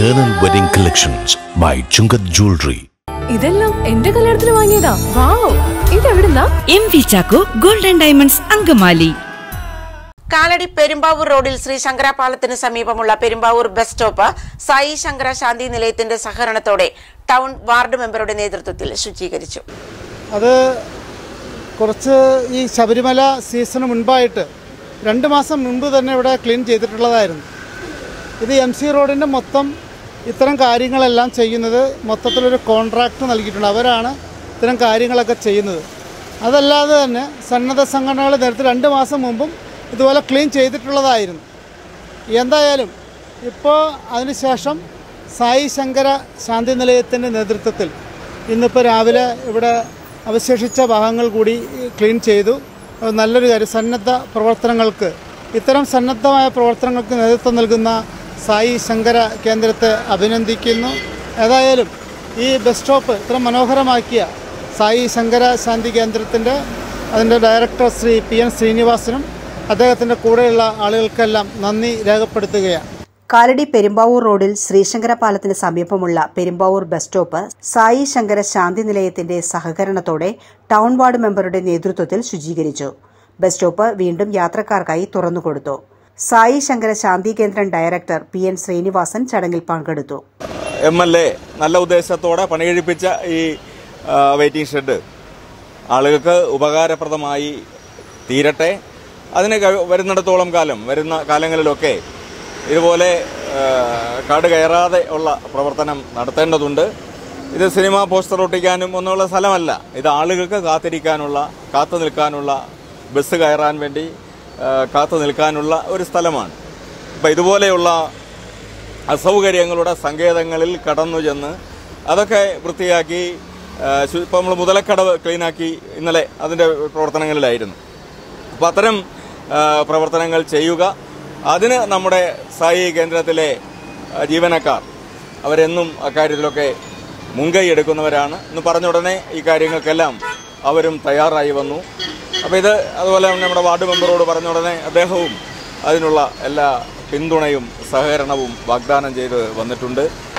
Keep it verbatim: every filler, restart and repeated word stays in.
Eternal Wedding Collections by Chungat Jewelry. ഇതെല്ലാം എന്റെ കല്യാണത്തിന് വാങ്ങിയതാ. വാവ്, ഇതെവിടുന്നാ? M V Chacko golden diamonds Angamaly. Kalady Perumbavoor റോഡിൽ ശ്രീ ശങ്കര പാലത്തിന് സമീപമുള്ള പെരുമ്പാവൂർ ബസ് സ്റ്റോപ്പ് സായി ശങ്കര ശാന്തി നിലയത്തിന്റെ സഹകരണത്തോടെ ടൗൺ വാർഡ് മെമ്പറുടെ നേതൃത്വത്തിൽ ശുചീകരിച്ചു. അത് കുറച്ച് ഈ ശബരിമല സീസണ് മുൻപായിട്ട് രണ്ട് മാസം മുൻപ് തന്നെ ഇവിടെ ക്ലീൻ ചെയ്തിട്ടുള്ളതായിരുന്നു. ഇത് എം സി റോഡിൻ്റെ മൊത്തം ഇത്തരം കാര്യങ്ങളെല്ലാം ചെയ്യുന്നത് മൊത്തത്തിലൊരു കോൺട്രാക്റ്റ് നൽകിയിട്ടുണ്ട്. അവരാണ് ഇത്തരം കാര്യങ്ങളൊക്കെ ചെയ്യുന്നത്. അതല്ലാതെ തന്നെ സന്നദ്ധ സംഘടനകൾ നേരത്തെ രണ്ട് മാസം മുമ്പും ഇതുപോലെ ക്ലീൻ ചെയ്തിട്ടുള്ളതായിരുന്നു. എന്തായാലും ഇപ്പോൾ അതിനുശേഷം സായി ശങ്കര ശാന്തി നിലയത്തിൻ്റെ നേതൃത്വത്തിൽ ഇന്നിപ്പോൾ രാവിലെ ഇവിടെ അവശേഷിച്ച ഭാഗങ്ങൾ കൂടി ക്ലീൻ ചെയ്തു. നല്ലൊരു കാര്യം. സന്നദ്ധ പ്രവർത്തനങ്ങൾക്ക് ഇത്തരം സന്നദ്ധമായ പ്രവർത്തനങ്ങൾക്ക് നേതൃത്വം നൽകുന്ന സായി ശങ്കര കേന്ദ്രത്തെ അഭിനന്ദിക്കുന്നു. ഏതായാലും ഈ ബസ് സ്റ്റോപ്പ് ഇത്ര മനോഹരമാക്കിയ സായി ശങ്കര ശാന്തി കേന്ദ്രത്തിൻ്റെ അതിൻ്റെ ഡയറക്ടർ ശ്രീ പി എൻ ശ്രീനിവാസനും അദ്ദേഹത്തിൻ്റെ കൂടെയുള്ള ആളുകൾക്കെല്ലാം നന്ദി രേഖപ്പെടുത്തുകയാണ്. കാലടി പെരുമ്പാവൂർ റോഡിൽ ശ്രീശങ്കര പാലത്തിന് സമീപമുള്ള പെരുമ്പാവൂർ ബസ് സ്റ്റോപ്പ് സായി ശങ്കര ശാന്തി നിലയത്തിന്റെ സഹകരണത്തോടെ ടൗൺ വാർഡ് മെമ്പറുടെ നേതൃത്വത്തിൽ ശുചീകരിച്ചു. ബസ് സ്റ്റോപ്പ് വീണ്ടും യാത്രക്കാർക്കായി തുറന്നുകൊടുത്തു. സായി ശങ്കര ശാന്തി കേന്ദ്രം ഡയറക്ടർ പി എൻ ശ്രീനിവാസൻ ചടങ്ങിൽ പങ്കെടുത്തു. എം എൽ എ നല്ല ഉദ്ദേശത്തോടെ പണികഴിപ്പിച്ച ഈ വെയിറ്റിംഗ് ഷെഡ് ആളുകൾക്ക് ഉപകാരപ്രദമായി തീരട്ടെ. അതിന് വരുന്നിടത്തോളം കാലം വരുന്ന കാലങ്ങളിലൊക്കെ ഇതുപോലെ കാട് കയറാതെ ഉള്ള പ്രവർത്തനം നടത്തേണ്ടതുണ്ട്. ഇത് സിനിമ പോസ്റ്റർ ഒട്ടിക്കാനും ഒന്നുള്ള സ്ഥലമല്ല. ഇത് ആളുകൾക്ക് കാത്തിരിക്കാനുള്ള കാത്തു നിൽക്കാനുള്ള ബസ് കയറാൻ വേണ്ടി കാത്തു നിൽക്കാനുള്ള ഒരു സ്ഥലമാണ്. അപ്പം ഇതുപോലെയുള്ള അസൗകര്യങ്ങളുടെ സങ്കേതങ്ങളിൽ കടന്നു ചെന്ന് അതൊക്കെ വൃത്തിയാക്കി ഇപ്പം നമ്മൾ മുതലക്കടവ് ക്ലീനാക്കി ഇന്നലെ അതിൻ്റെ പ്രവർത്തനങ്ങളിലായിരുന്നു. അപ്പം അത്തരം പ്രവർത്തനങ്ങൾ ചെയ്യുക. അതിന് നമ്മുടെ സായി കേന്ദ്രത്തിലെ ജീവനക്കാർ അവരെന്നും അക്കാര്യത്തിലൊക്കെ മുൻകൈ എടുക്കുന്നവരാണ്. എന്ന് പറഞ്ഞ ഉടനെ ഈ കാര്യങ്ങൾക്കെല്ലാം അവരും തയ്യാറായി വന്നു. അപ്പോൾ ഇത് അതുപോലെ നമ്മുടെ വാർഡ് മെമ്പറോട് പറഞ്ഞ ഉടനെ അദ്ദേഹവും അതിനുള്ള എല്ലാ പിന്തുണയും സഹകരണവും വാഗ്ദാനം ചെയ്ത് വന്നിട്ടുണ്ട്.